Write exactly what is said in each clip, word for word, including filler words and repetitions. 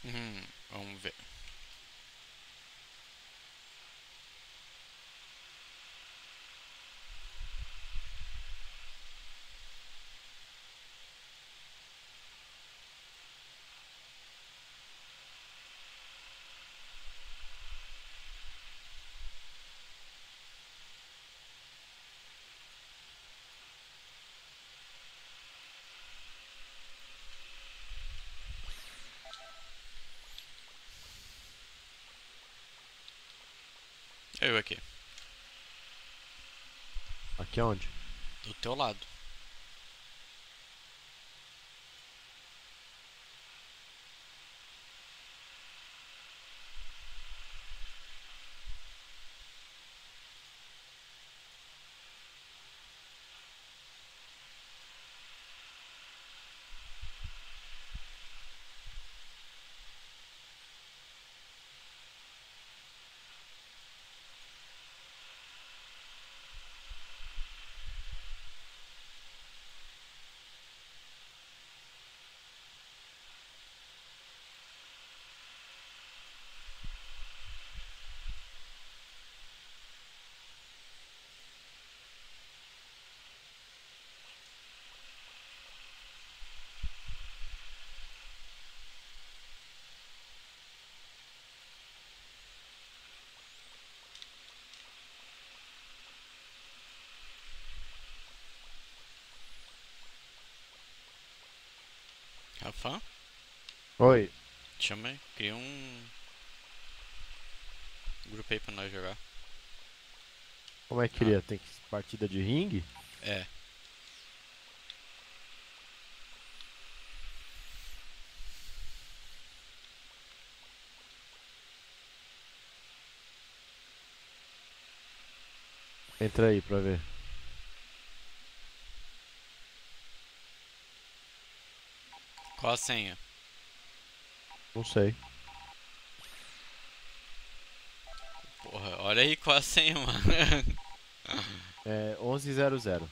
Hum, vamos ver. Eu aqui, Aqui onde? do teu lado. Rafa, Oi. chama aí. Cria um grupo aí pra nós jogar. Como é que Ah, queria? Tem que partida de ringue? é. Entra aí pra ver. Qual a senha? Não sei. Porra, olha aí qual a senha, mano. É onze zero zero.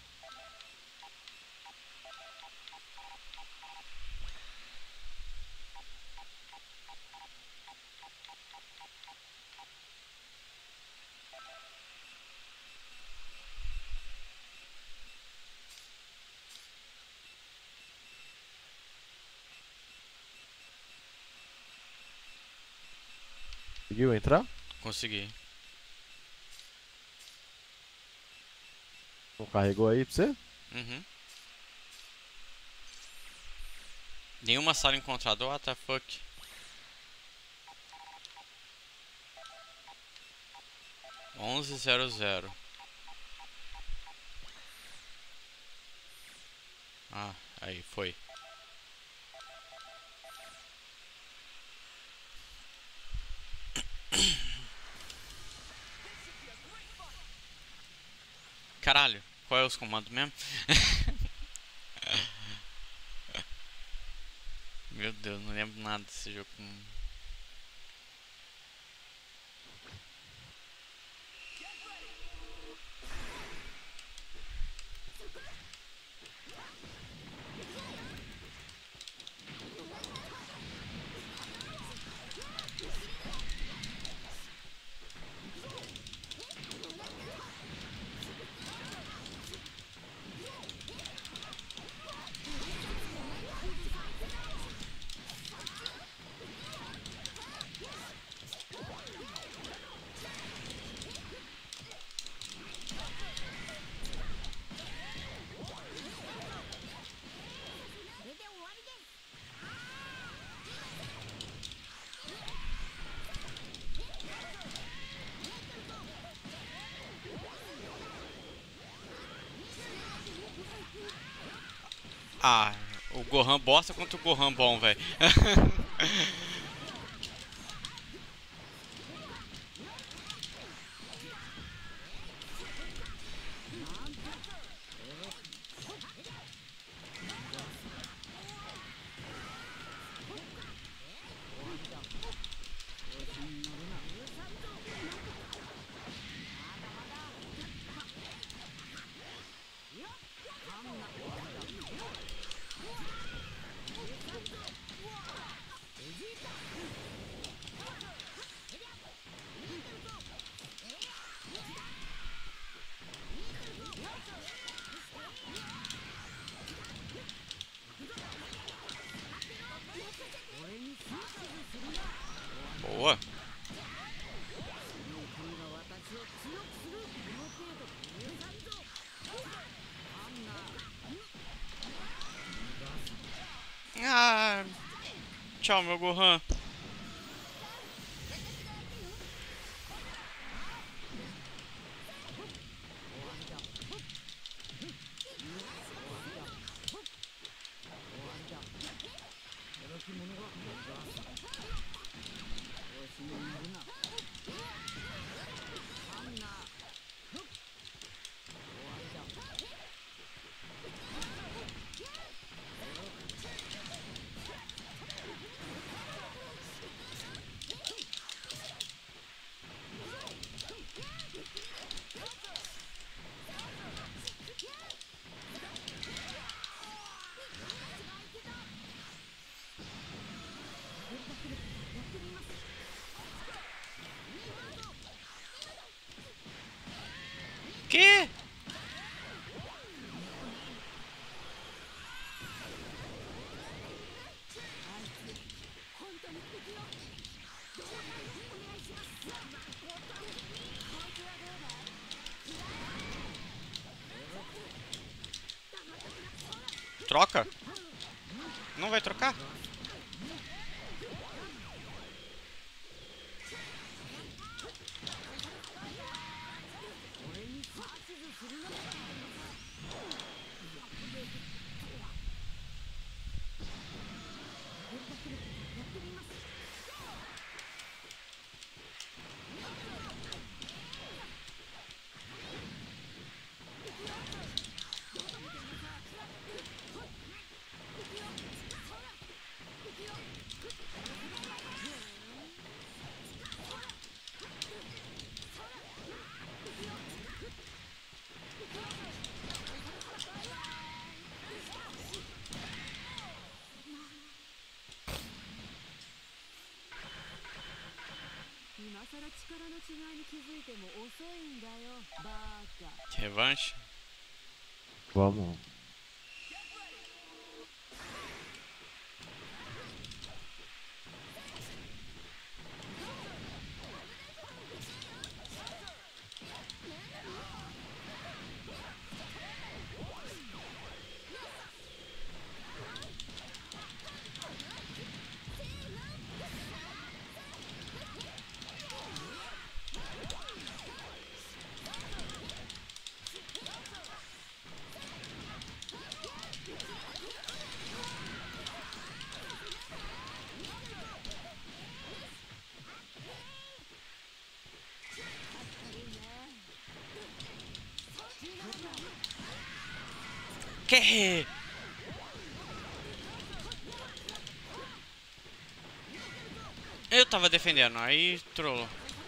Conseguiu entrar? Consegui. Não carregou aí pra você? Uhum. Nenhuma sala encontrada. What the fuck? Onze zero zero. Ah, aí foi. Caralho, qual é os comandos mesmo? Meu Deus, não lembro nada desse jogo. Ah, o Gohan bosta contra o Gohan bom, velho. Boa. Ah, tchau, meu Gohan. Que? Troca? Não vai trocar? Revanche? Vamos. Que? Eu tava defendendo, aí trollou.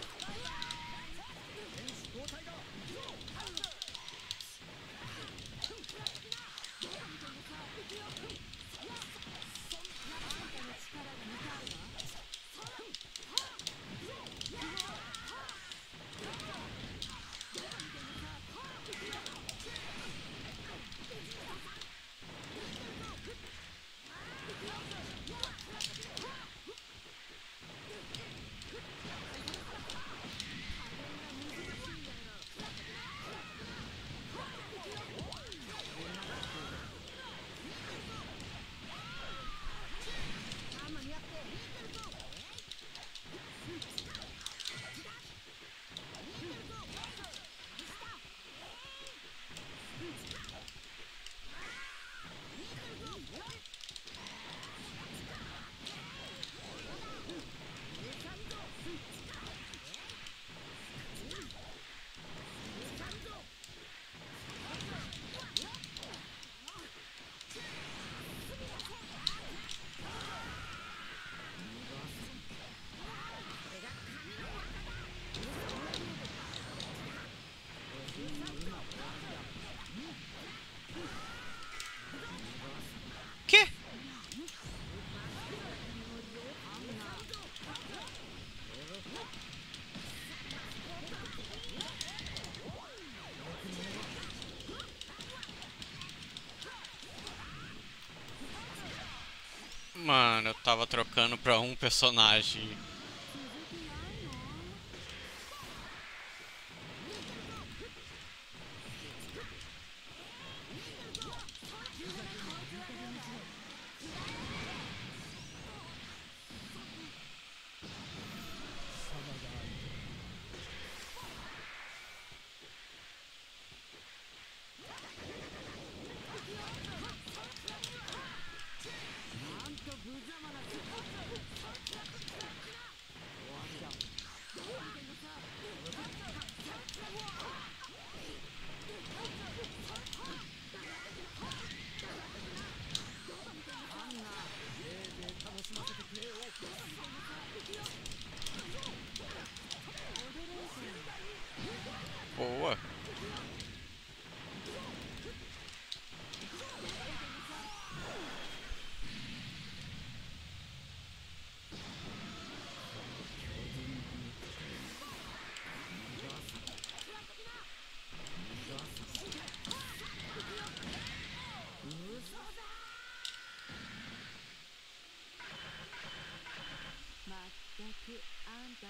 Que? Mano, eu tava trocando pra um personagem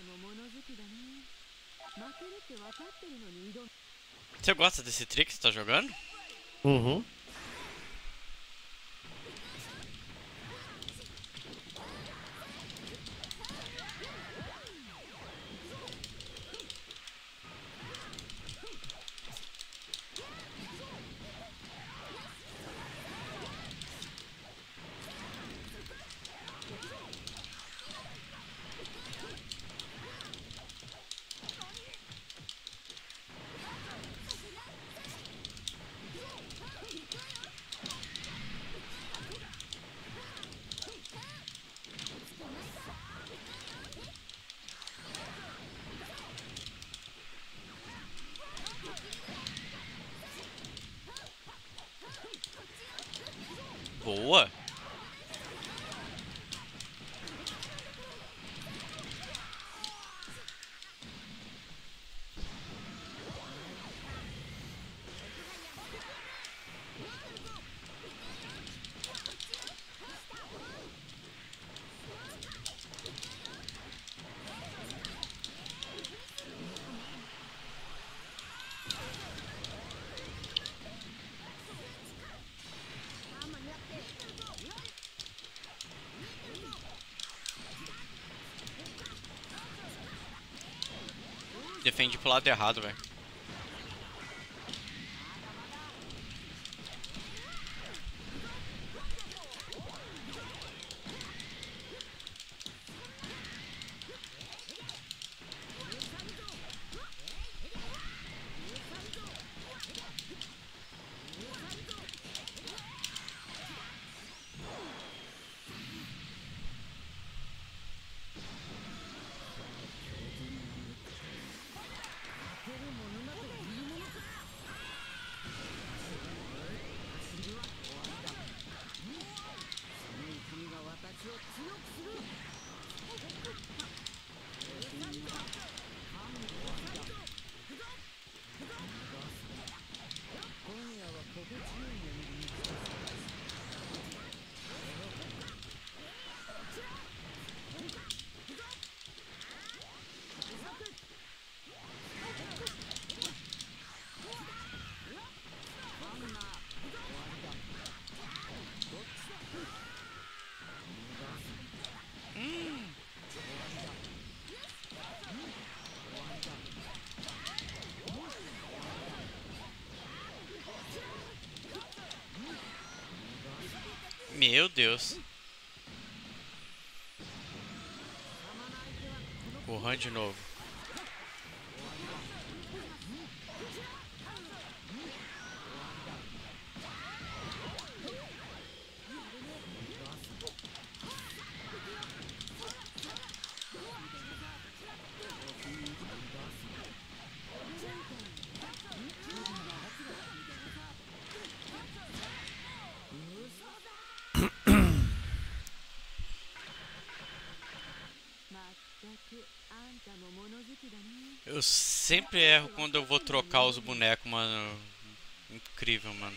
Você gosta desse trick que você tá jogando? Uhum. Boa! Defende pro lado errado, velho. Meu Deus. Gohan de novo. Eu sempre erro quando eu vou trocar os bonecos, mano. Incrível, mano.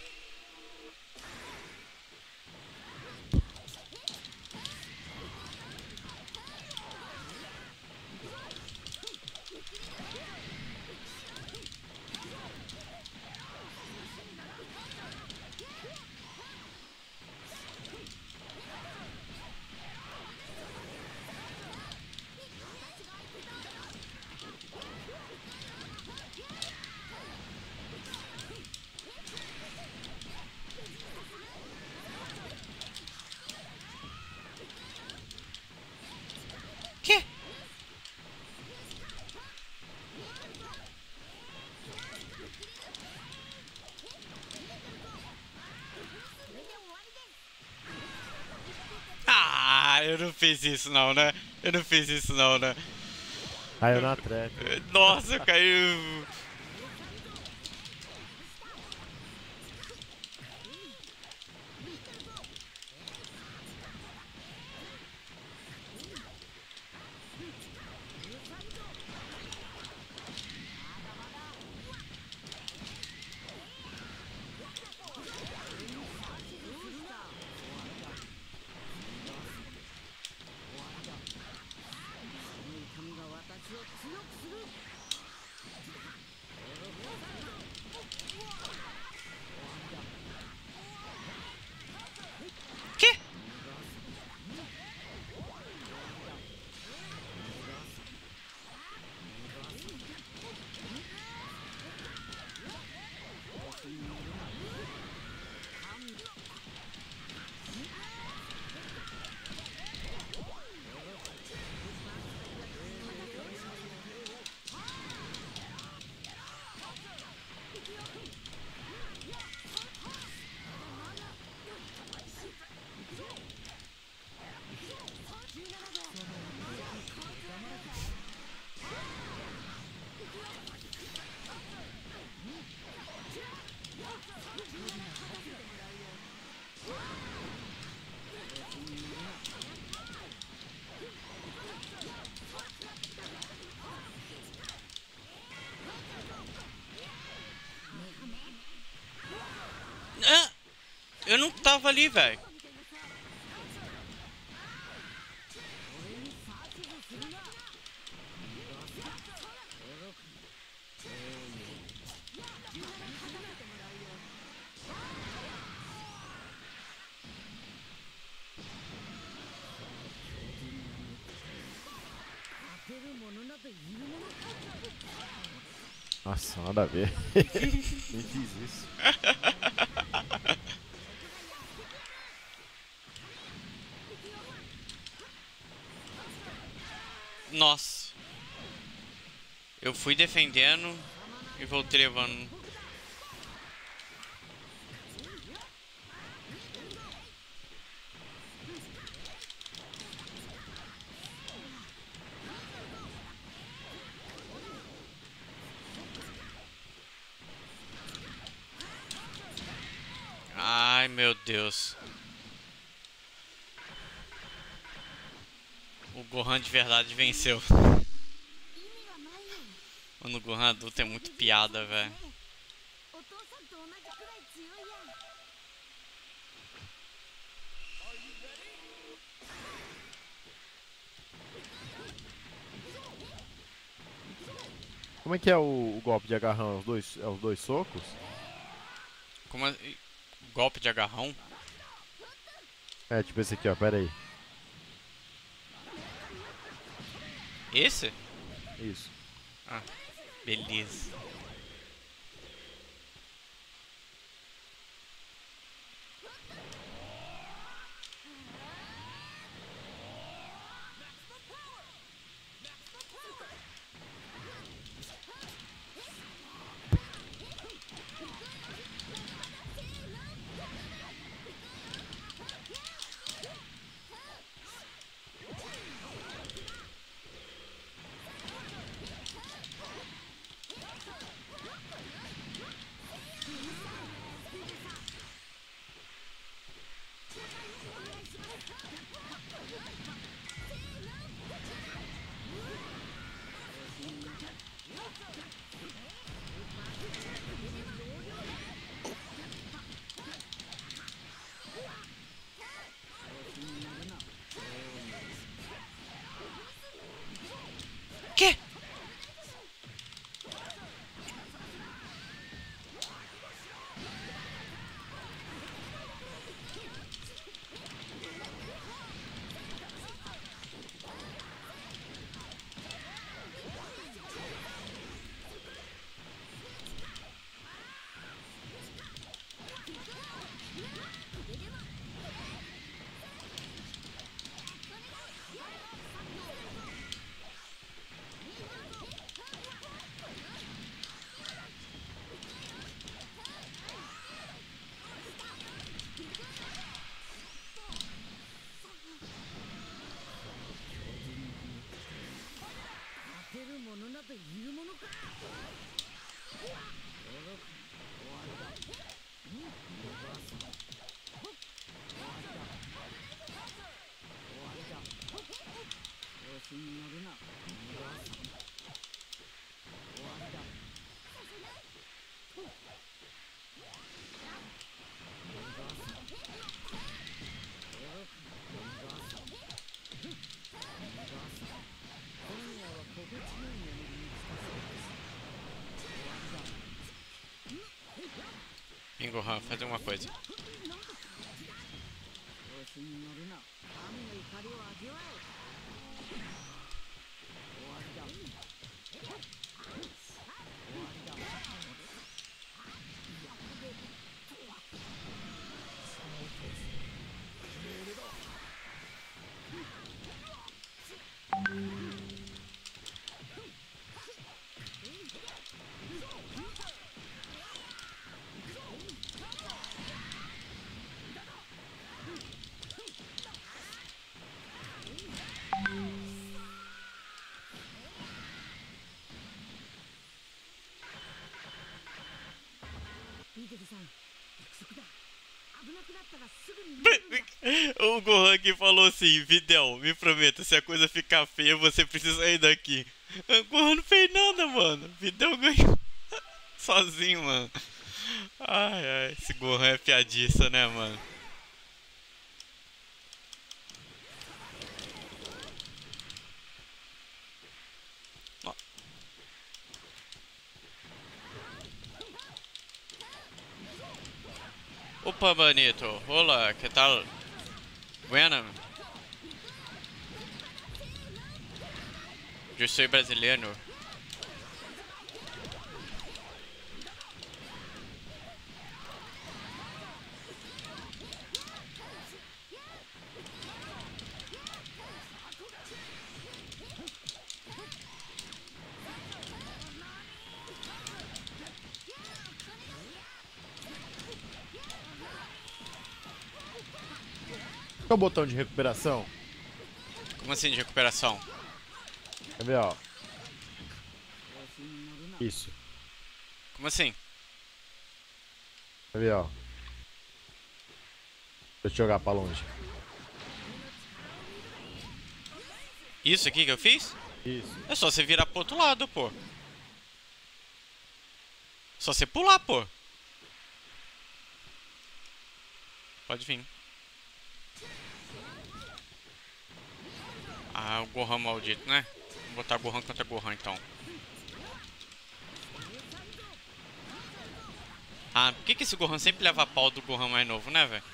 Que? Ah, eu não fiz isso não, né? Eu não fiz isso não, né? Caiu na trap. Nossa, caiu. tava ali, velho. Nossa, nada a ver. Nem fiz isso. Nossa. Eu fui defendendo e voltei levando. Ai, meu Deus. O Gohan de verdade venceu. Mano, o Gohan adulto é muito piada, velho. Como é que é o, o golpe de agarrão? É os dois, é os dois socos? Como é... Golpe de agarrão? É, tipo esse aqui, ó, pera aí. Esse? Isso. Ah, beleza. Que? Hein, Gohan, fazer uma coisa. O Gohan que falou assim: Videl, me prometa, se a coisa ficar feia, você precisa ir daqui. O Gohan não fez nada, mano. Videl ganhou sozinho, mano. Ai, ai, esse Gohan é piadista, né, mano? Opa, bonito. Hola, ¿qué tal? Bueno. Eu sou brasileiro. Qual é o botão de recuperação? Como assim de recuperação? Quer ver, ó? Isso. Como assim? Quer ver, ó? Deixa eu jogar pra longe. Isso aqui que eu fiz? Isso. É só você virar pro outro lado, pô. Só você pular, pô. Pode vir. Ah, o Gohan maldito, né? Vou botar Gohan contra Gohan, então. Ah, por que que esse Gohan sempre leva a pau do Gohan mais novo, né, velho?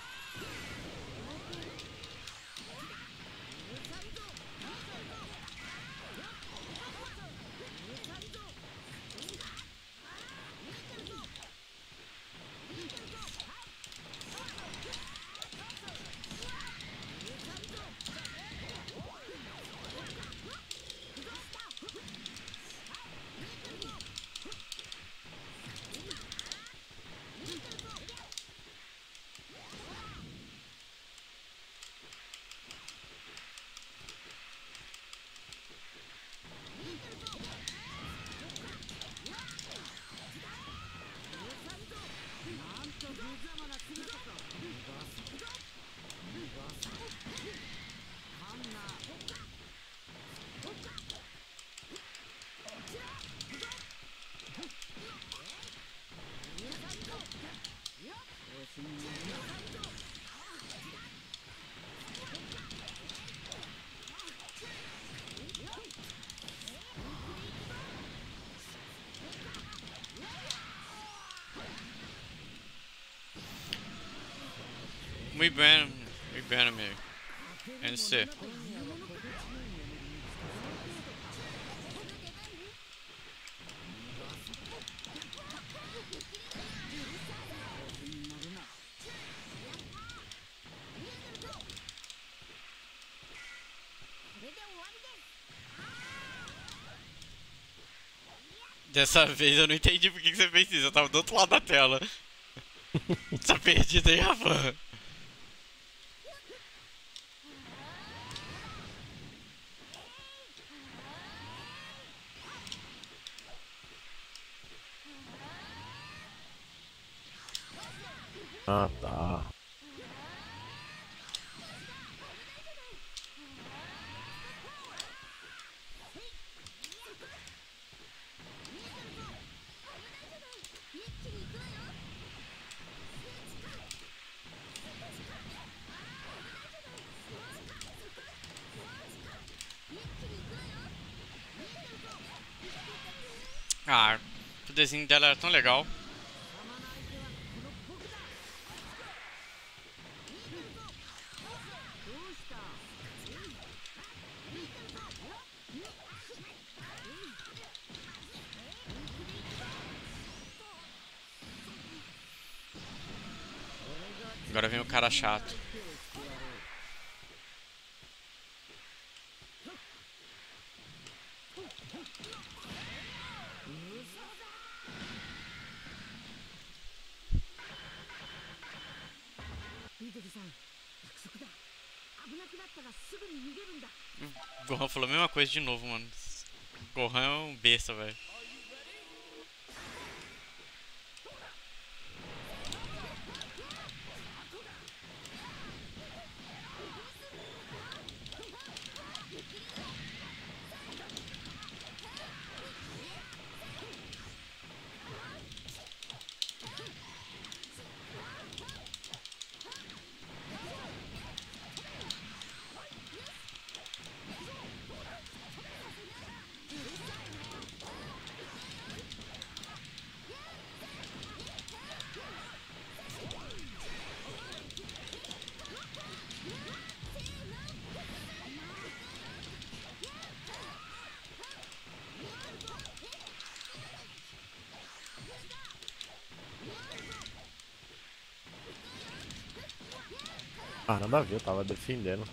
Muito bem, muito bem, amigo. N C. Dessa vez eu não entendi por que que você fez isso. Eu tava do outro lado da tela. Tá perdido aí, Rafa. Ah, tá. Ah, o desenho dela era tão legal. Agora vem o cara chato. O Gohan falou a mesma coisa de novo, mano. O Gohan é um besta, velho. Ah, nada a ver, eu tava defendendo.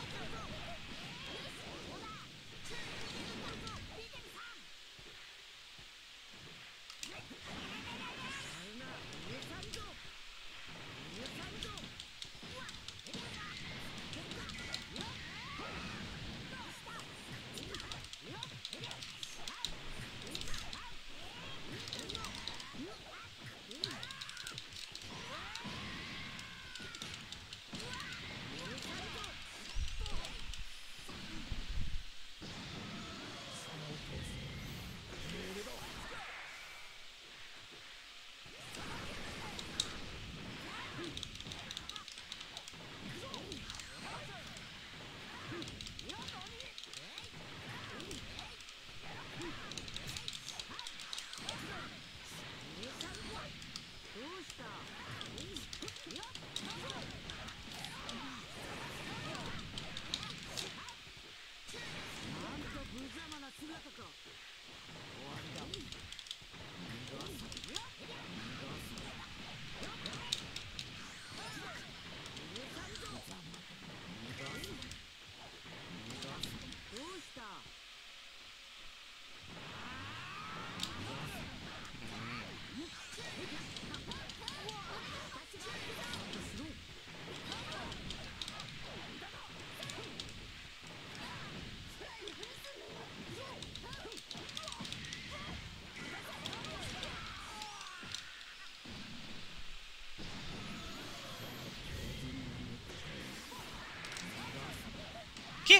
Que?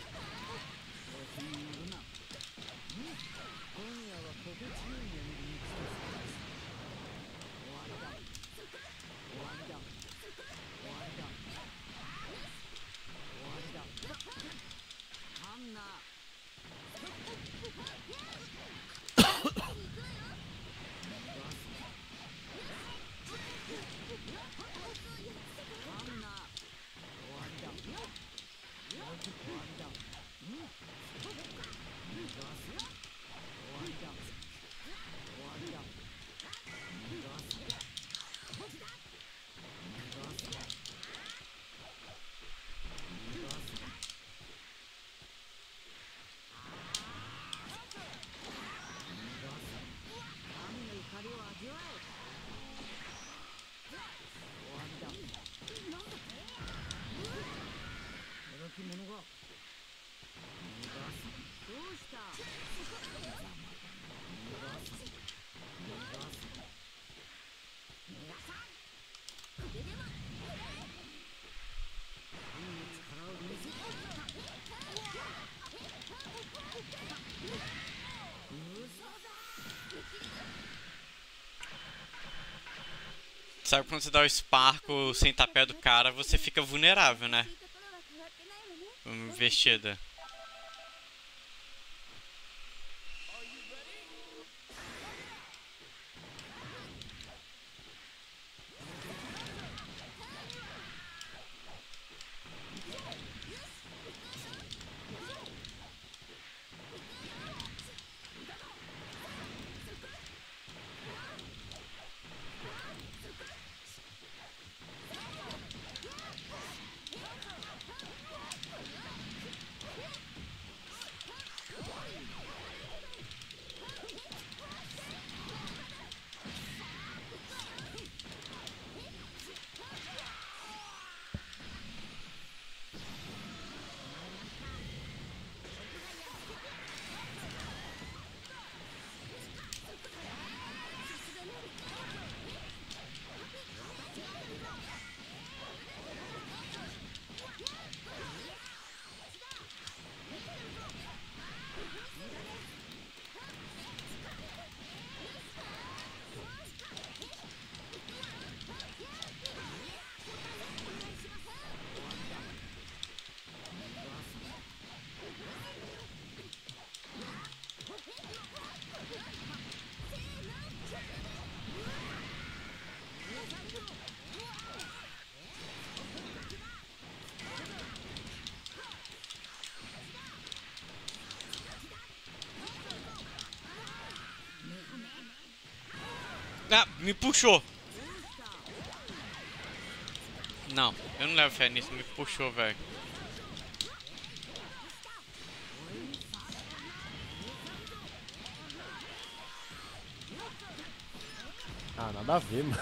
Sabe quando você dá o Sparkle sem estar perto do cara, você fica vulnerável, né? Investida. Ah, me puxou. Não, eu não levo fé nisso, me puxou, velho. Ah, nada a ver, mano.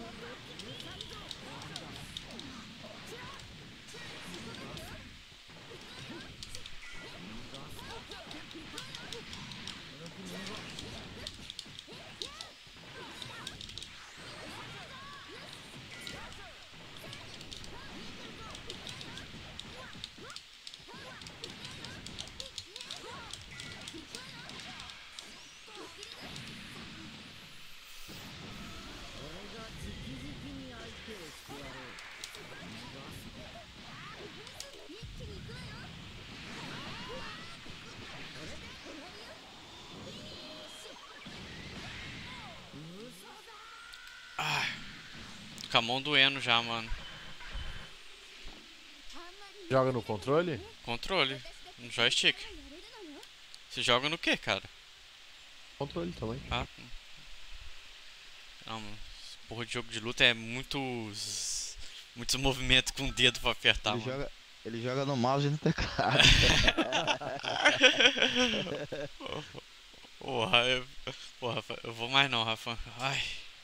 Ah, com a mão doendo já, mano. Joga no controle? Controle, no joystick. Você joga no que, cara? Controle também. Ah, não, mano. Esse porra de jogo de luta é muitos. Muitos movimentos com o dedo pra apertar, Ele mano. joga, ele joga no mouse e no teclado. Porra, eu, porra, eu vou mais não, Rafa. Ai.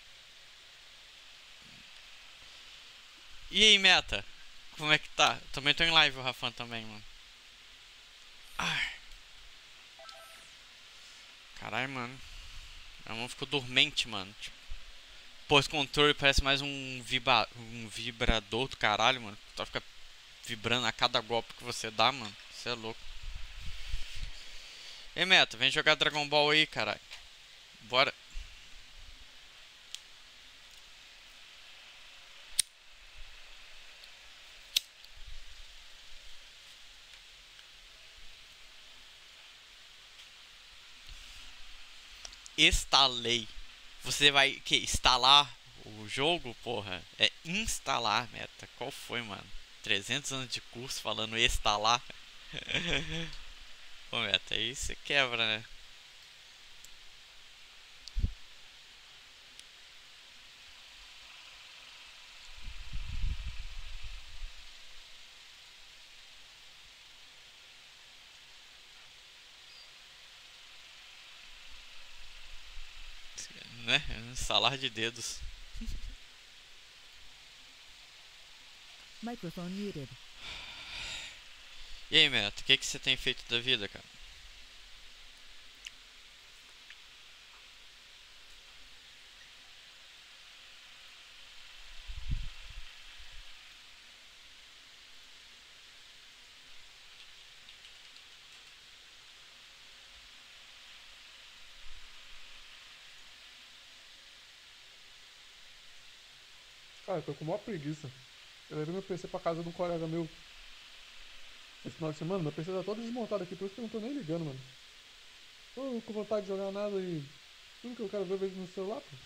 E aí, meta? Como é que tá? Também tô em live, o Rafan também, mano. Ai. Caralho, mano. Minha mão ficou dormente, mano. Tipo, pô, esse controle parece mais um, vibra um vibrador do caralho, mano. Só fica vibrando a cada golpe que você dá, mano. Você é louco. Ei, meta, vem jogar Dragon Ball aí, caralho. Bora. Instalei. Você vai que instalar o jogo, porra? É instalar, meta. Qual foi, mano? trezentos anos de curso falando instalar. Pô, meta, aí você quebra, né? Né? Instalar de dedos. Microphone muted. E aí, meta, o que, que você tem feito da vida, cara? Cara, eu tô com maior preguiça. Eu levei meu P C pra casa de um colega meu esse final de semana. Meu P C tá todo desmontado aqui, por isso que eu não tô nem ligando, mano. Tô com vontade de jogar nada e tudo que eu quero ver eu vejo no celular, pô.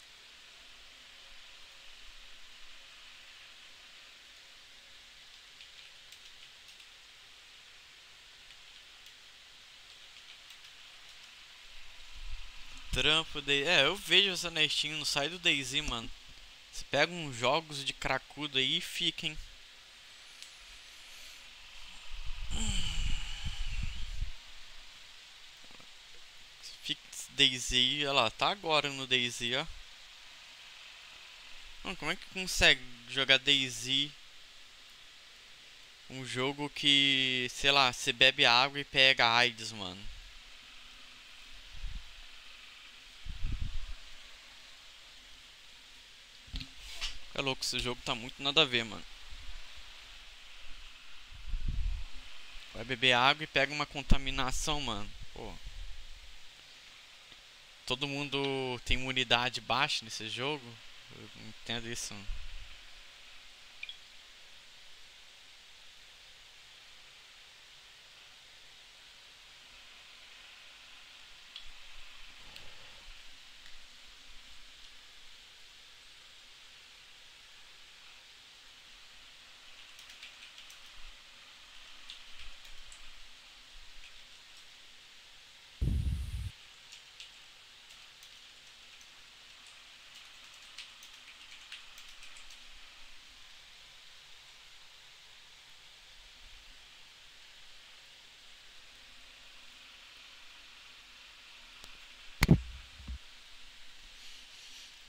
Trampo de... É, eu vejo essa na Steam, não sai do DayZ, mano. Você pega uns jogos de cracudo aí e fica, hein? Fica DayZ, olha lá, tá agora no DayZ, ó. Mano, como é que consegue jogar DayZ? Um jogo que, sei lá, você bebe água e pega AIDS, mano. É louco, esse jogo tá muito nada a ver, mano. Vai beber água e pega uma contaminação, mano. Pô. Todo mundo tem imunidade baixa nesse jogo? Eu não entendo isso, mano.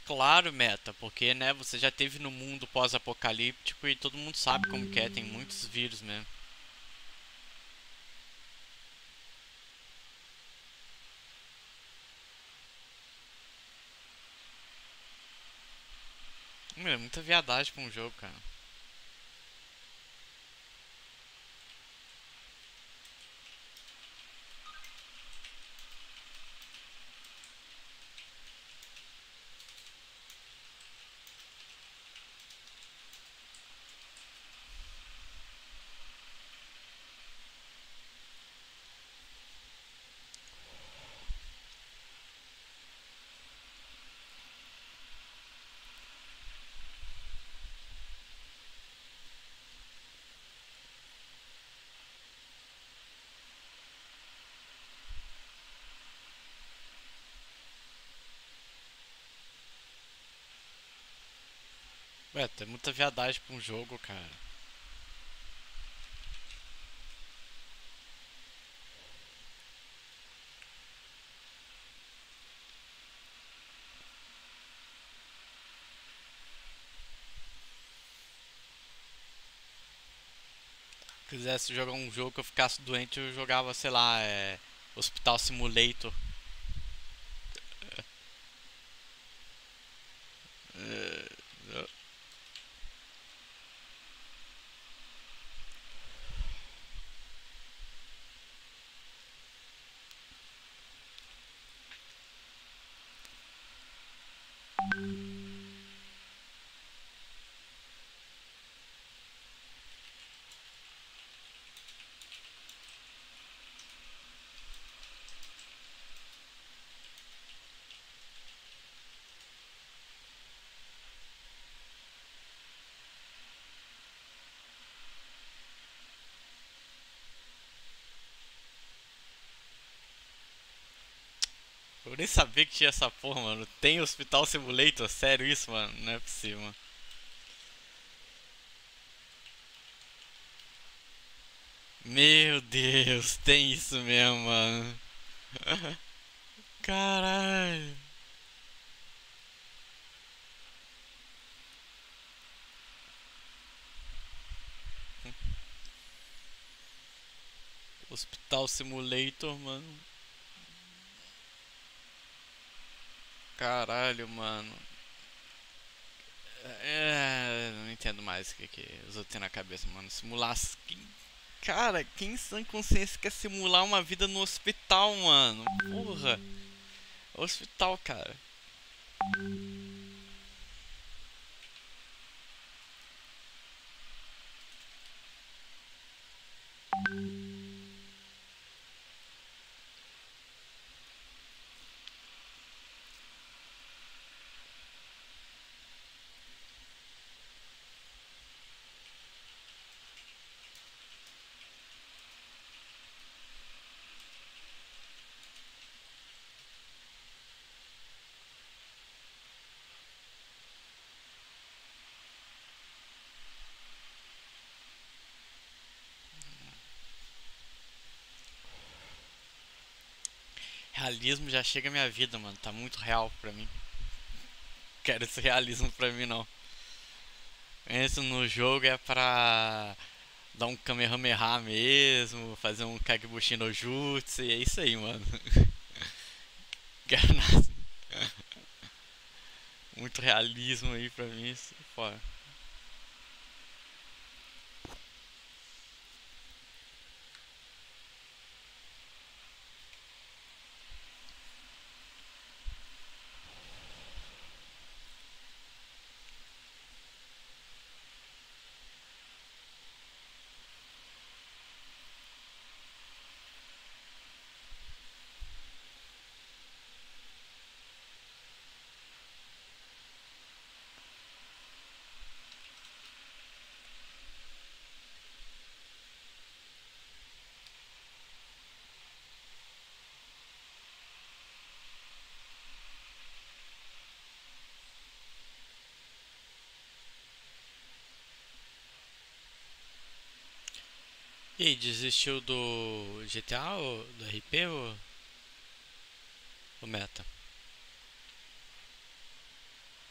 Claro, Meta, porque né, você já teve no mundo pós-apocalíptico e todo mundo sabe como que é, tem muitos vírus mesmo. Meu, é muita viadagem pra um jogo, cara. Ué, tem muita viadagem pra um jogo, cara. Se quisesse jogar um jogo que eu ficasse doente, eu jogava, sei lá, é. Hospital Simulator. É, eu nem sabia que tinha essa porra, mano. Tem Hospital Simulator? Sério isso, mano? Não é possível, mano. Meu Deus, tem isso mesmo, mano. Caralho. Hospital Simulator, mano. Caralho, mano. É, não entendo mais o que, que os outros têm na cabeça, mano. Simular. Quem- Cara, quem em sã consciência quer simular uma vida no hospital, mano? Porra. Hospital, cara. Realismo já chega à minha vida, mano. Tá muito real pra mim. Quero esse realismo pra mim, não. Isso no jogo é pra dar um Kamehameha mesmo, fazer um Kagebushi no Jutsu, e é isso aí, mano. Quero nada. Muito realismo aí pra mim, isso é foda. E aí, desistiu do G T A ou do R P ou, ou Meta?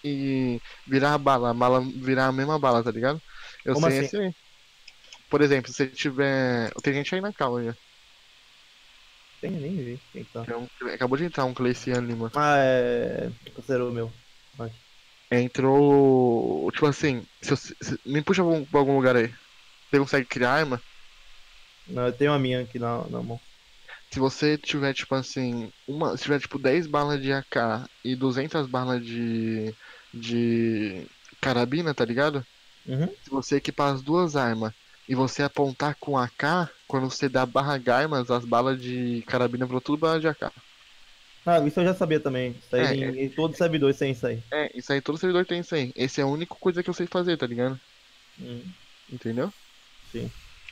e virar a bala, a bala virar a mesma bala, tá ligado? Eu Como sei assim? esse aí. Por exemplo, se tiver. Tem gente aí na cal aí, ó. Tem, nem vi quem tá. Tem um- Acabou de entrar um Cleiciano Lima. Ah, é. Parceiro meu. Mas- Entrou. Tipo assim, se eu- se- me puxa pra algum, pra algum lugar aí. Você consegue criar arma? Não, eu tenho a minha aqui na, na mão. Se você tiver, tipo assim, uma, se tiver, tipo, dez balas de A K e duzentas balas de, de carabina, tá ligado? Uhum. Se você equipar as duas armas e você apontar com A K, quando você dá barra armas, as balas de carabina viram tudo bala de A K. Ah, isso eu já sabia também. Isso aí É, em, em todos os servidores tem isso aí. é, isso aí todo servidor tem isso aí. Esse é a única coisa que eu sei fazer, tá ligado? Hum, Entendeu? sim.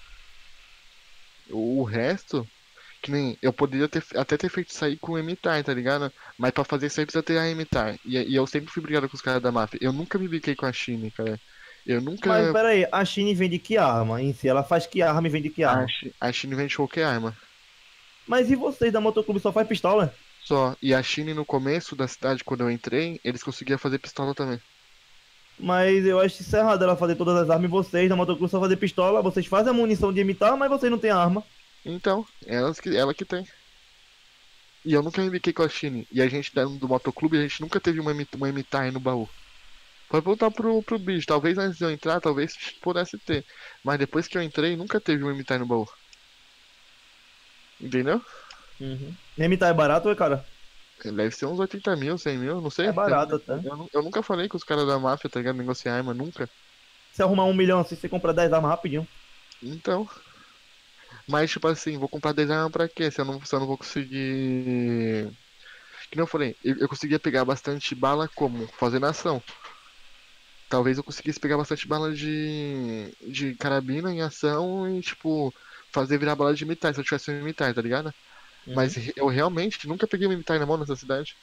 O resto, que nem eu poderia ter, até ter feito isso aí com o Emitar, tá ligado? Mas pra fazer isso aí precisa ter a Emitar. E, e eu sempre fui brigado com os caras da máfia. Eu nunca me biquei com a Chine, cara. Eu Mas nunca. pera aí, a Chine vende que arma em si? Ela faz que arma e vende que A, arma? Chi- a Chine vende qualquer arma. Mas e vocês da Motoclube só faz pistola? Só. E a Chine no começo da cidade, quando eu entrei, eles conseguiam fazer pistola também. Mas eu acho isso errado ela fazer todas as armas e vocês da Motoclube só fazer pistola. Vocês fazem a munição de imitar, mas vocês não têm arma. Então, elas que, ela que tem. E eu nunca me biquei com a Chine. E a gente da- do motoclube, a gente nunca teve uma, emi- uma Emitar aí no baú. Pode voltar pro, pro bicho. Talvez antes de eu entrar, talvez pudesse ter. Mas depois que eu entrei, nunca teve uma Emitar no baú. Entendeu? Uhum. Imitar é barato, é, cara? Deve ser uns oitenta mil, cem mil, não sei. É barato eu, até. eu, nu- eu nunca falei com os caras da máfia, tá ligado? Negociar arma, nunca. Se arrumar um milhão assim, você compra dez armas rapidinho. Então. Mas, tipo assim, vou comprar dez armas pra quê? Se eu não, se eu não vou conseguir. Que nem eu falei, eu, eu conseguia pegar bastante bala como? Fazendo ação. Talvez eu conseguisse pegar bastante bala de, de carabina em ação e, tipo, fazer virar bala de militar, se eu tivesse um militar, tá ligado? Mas Uhum. re- eu realmente nunca peguei um militar na mão nessa cidade.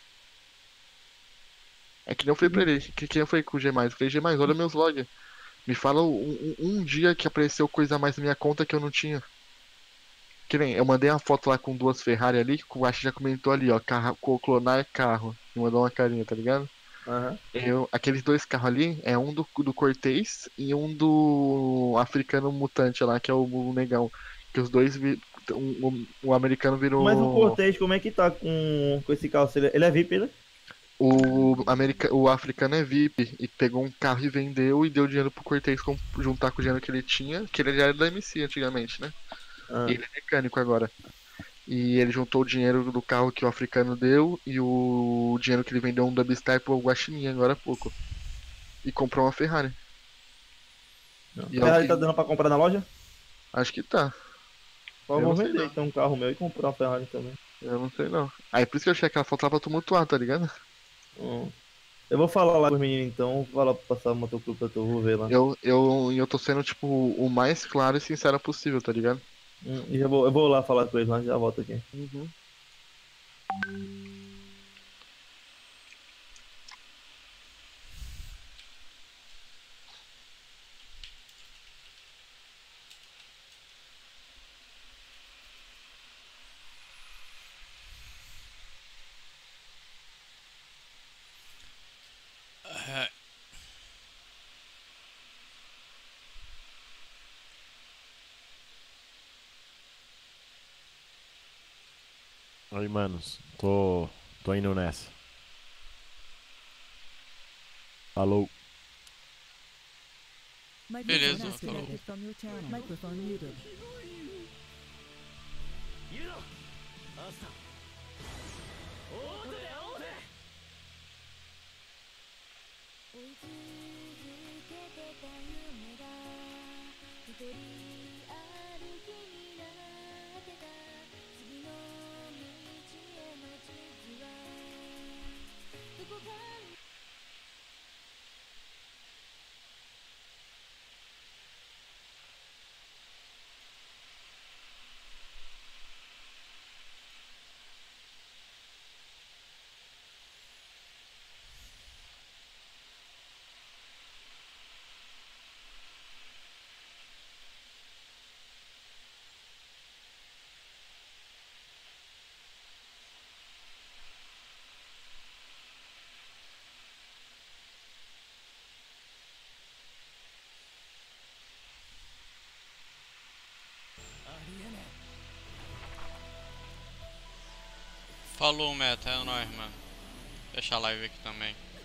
É que nem eu falei pra ele, que, que nem eu falei com o G mais. Eu falei, G mais, olha meus logs. Me fala um, um- um dia que apareceu coisa a mais na minha conta que eu não tinha. Que nem, eu mandei uma foto lá com duas Ferrari ali, que o Ash já comentou ali, ó, carro, co- clonar carro. Me mandou uma carinha, tá ligado? Aham. Eu, aqueles dois carros ali é um do, do Cortez e um do africano mutante lá, que é o, o negão. Que os dois vi, um- um- o americano Mas o virou. Cortez, como é que tá com, com esse carro? Ele ele é V I P, né? O, america, o africano é V I P e pegou um carro e vendeu e deu dinheiro pro Cortez com- juntar com o dinheiro que ele tinha, que ele já era da M C antigamente, né? Ah. E ele é mecânico agora. E ele juntou o dinheiro do carro que o africano deu e o dinheiro que ele vendeu um Dubstar pro Guaxinim agora há pouco. E comprou uma Ferrari. Não. E Ferrari eu- tá dando pra comprar na loja? Acho que tá. Só Eu vou não sei vender não. então um carro meu e comprar uma Ferrari também. Eu não sei não. Aí por isso que eu achei aquela foto lá pra tumultuar, tá ligado? Hum. Eu vou falar lá com os meninos então, vou falar pra passar o motoclube pra tu, vou ver lá. Eu, eu, eu tô sendo, tipo, o mais claro e sincero possível, tá ligado? Hum, e já vou, eu vou lá falar com eles lá, já volto aqui. Uhum. É, Aí, manos, tô, tô indo nessa. Falou. Beleza, falou. Microphone muted. Falou, Meta, é nóis, mano. Deixa a live aqui também.